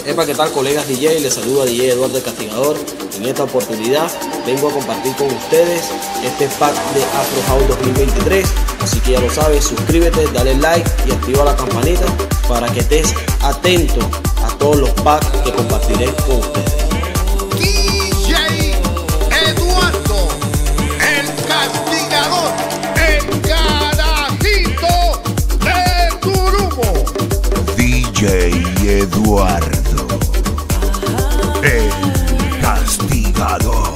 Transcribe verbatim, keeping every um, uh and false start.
Epa, ¿qué tal, colegas D J? Les saluda D J Eduardo el Castigador. En esta oportunidad vengo a compartir con ustedes este pack de Afro House dos mil veintitrés. Así que ya lo sabes, suscríbete, dale like y activa la campanita para que estés atento a todos los packs que compartiré con ustedes. D J Eduardo el Castigador, el carajito de Turumo. D J Eduardo el Castigador.